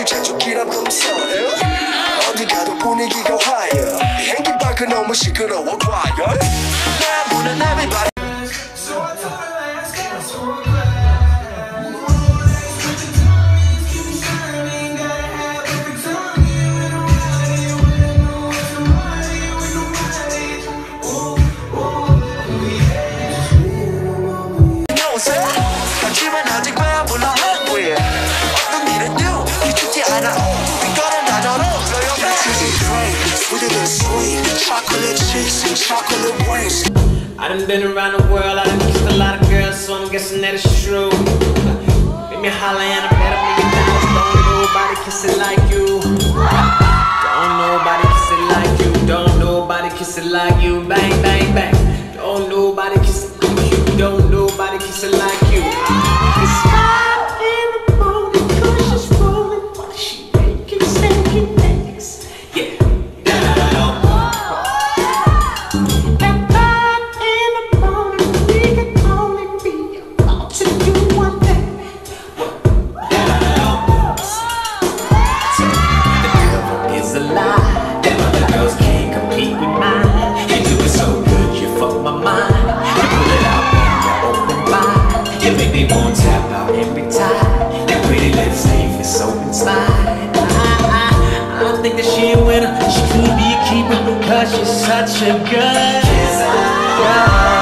주차주기라면서 어디 가도 분위기가 화려 비행기 밖은 너무 시끄러워 과열 나보는 everybody 하지만 아직 배불러 hungry 어떤 일은 new 기죽지 않아 이거는 다 너로서요 Sweeter than sweet chocolate chicks and chocolate wings I done been around the world, I done kissed a lot of girls, so I'm guessing that it's true. Make me holler and I bet $1 million. Don't nobody kiss it like you. Don't nobody kiss it like you. Don't nobody kiss it like you. Bang, bang, bang. Don't nobody kiss it like you. Don't nobody kiss it like you. It's 5 in the morning, 'cause she's rolling while she making steaking eggs. Yeah. I think that she a winner. She could be a keeper because she's such a good kisser.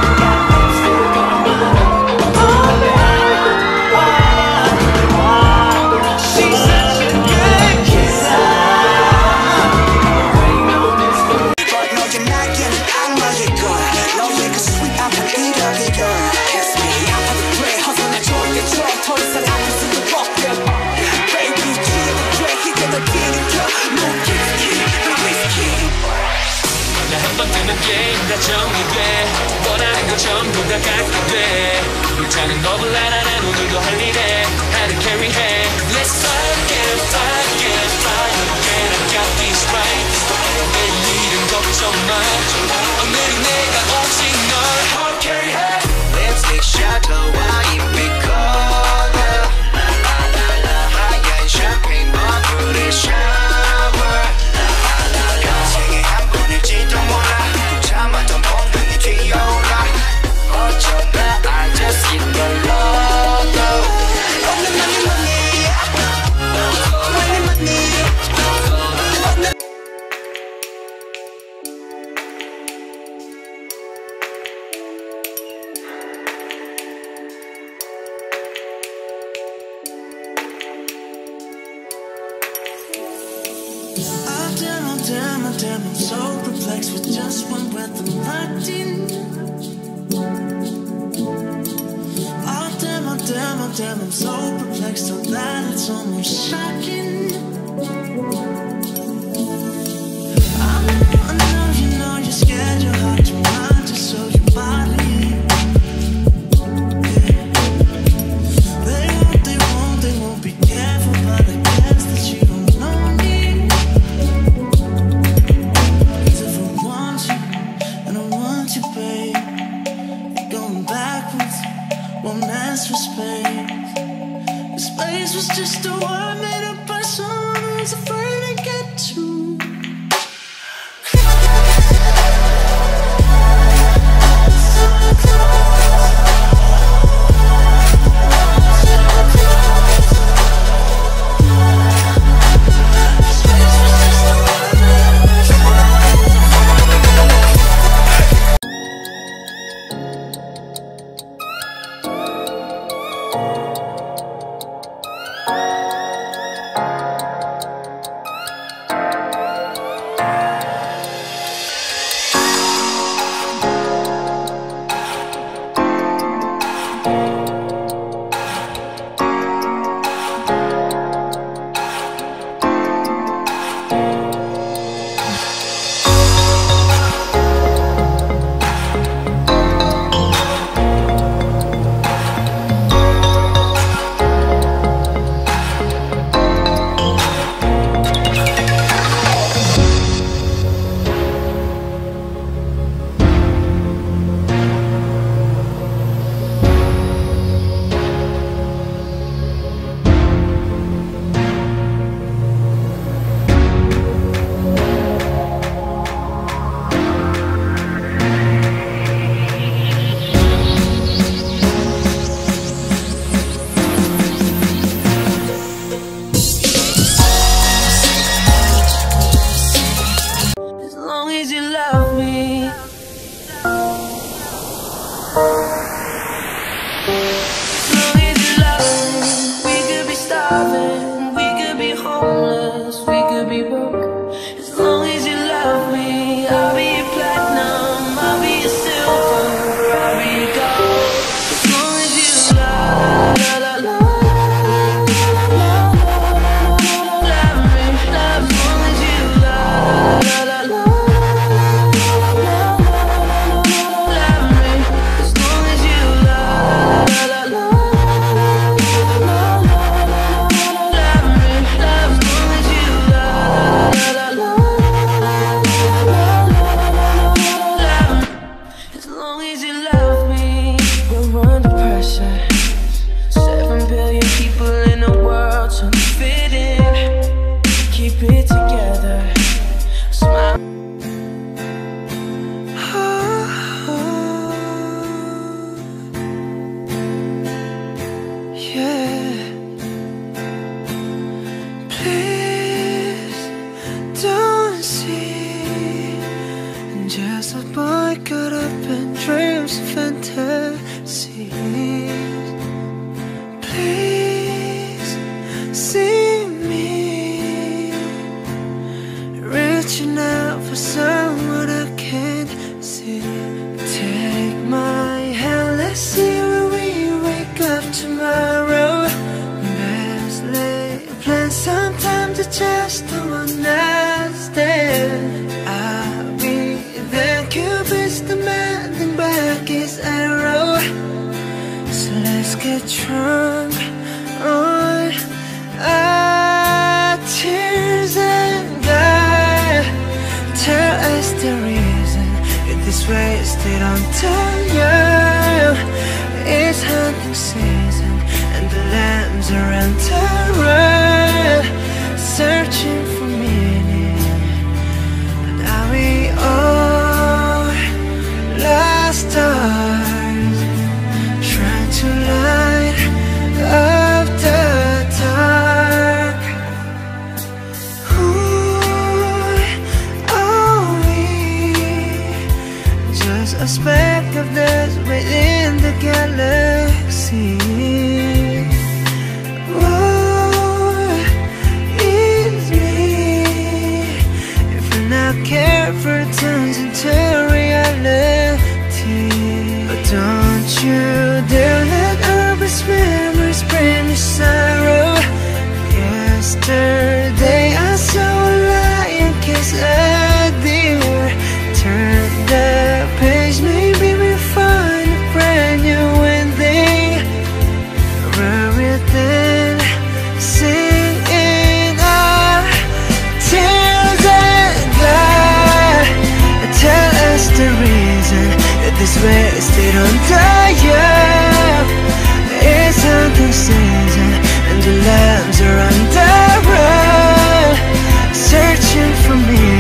다 정리돼 원하는 거 전부 다 갖게 돼 불타는 법을 알아 난 오늘도 할 일에 나를 carry해 Let's fight again I got these right 내일은 걱정 마 오늘은 내가 오직 널 carry해 Lipstick shadow 입이 color 하얀 샴페인 버블이 shower 평생에 한 번일지도 몰라 참았던 본능이 튀어올라 어쩌다 I just hit the lotto 없는 money Damn, I'm so perplexed with just one breath I'm locked in. Damn, I'm so perplexed so that it's almost shocking. I know you're scared, your heart to mind, just so you body. They won't be careful, but I guess that you don't know me. Won't ask for space. The space was just a word made up by someone who's afraid to get too boy caught up in dreams and fantasies. Please see me reaching out for someone I can't see. Take my hand, let's see where we wake up tomorrow. Best lay a plan, sometimes I just don't understand. I'll be there, Cupid's demanding back his arrow. So let's get drunk on our tears and God tell us the reason if this wasted on time. It's hunting season and the lambs are on terror, searching for meaning. But now we all lost stars, trying to light up the dark. Who are we? Just a speck of dust within the galaxy. What is me? If we're not careful, it turns into reality. But don't you dare let urban memories bring you sorrow. Yesterday I saw a lion kiss a deer. Turn the page, maybe we find a brand new ending. Rather than singing our tears and God tell us the reason that this wasted on time. It's hunting season and the lambs are on the run, searching for me.